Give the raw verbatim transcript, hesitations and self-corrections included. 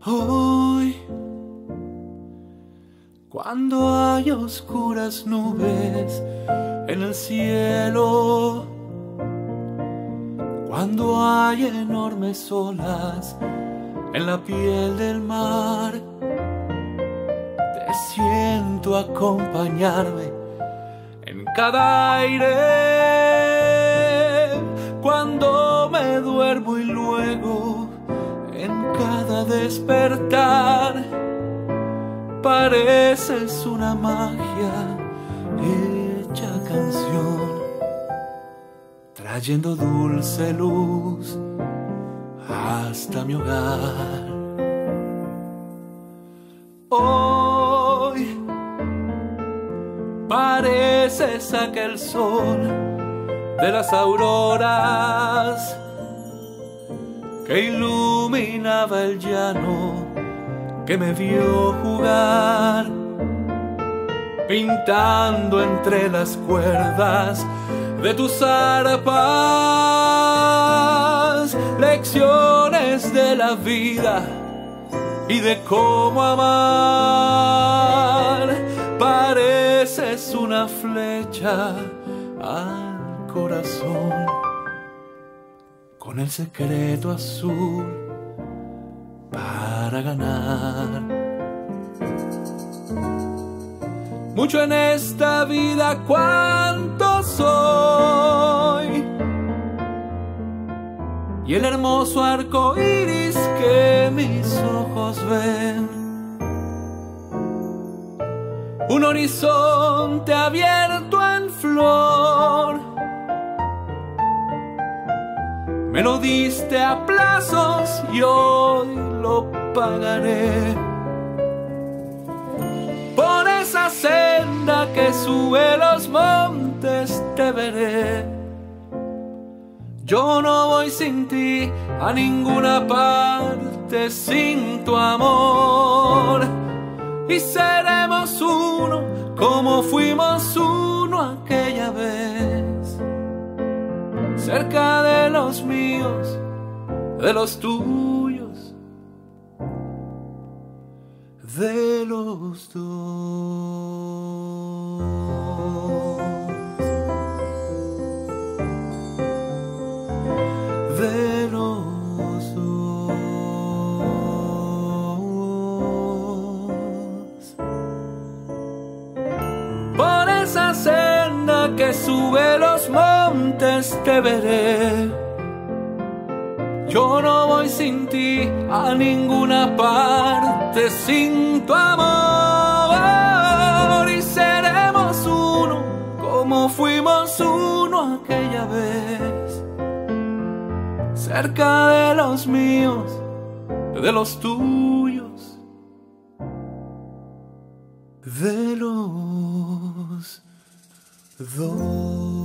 Hoy, cuando hay oscuras nubes en el cielo, cuando hay enormes olas en la piel del mar, te siento acompañarme en cada aire. Cuando me duermo y luego en cada despertar, pareces una magia hecha canción, trayendo dulce luz hasta mi hogar. Hoy pareces aquel sol de las auroras que iluminaba el llano, que me vio jugar, pintando entre las cuerdas de tus arpas lecciones de la vida y de cómo amar. Pareces una flecha al corazón, con el secreto azul para ganar. Mucho en esta vida, cuánto soy, y el hermoso arco iris que mis ojos ven, un horizonte abierto en flor. Me lo diste a plazos y hoy lo pagaré. Por esa senda que sube los montes te veré. Yo no voy sin ti a ninguna parte sin tu amor. Y seremos uno como fuimos uno aquella vez, cerca de los míos, de los tuyos, de los dos. De los dos. Por esa senda que sube los montes te veré. Yo no voy sin ti a ninguna parte sin tu amor. Y seremos uno como fuimos uno aquella vez, cerca de los míos, de los tuyos, de los dos.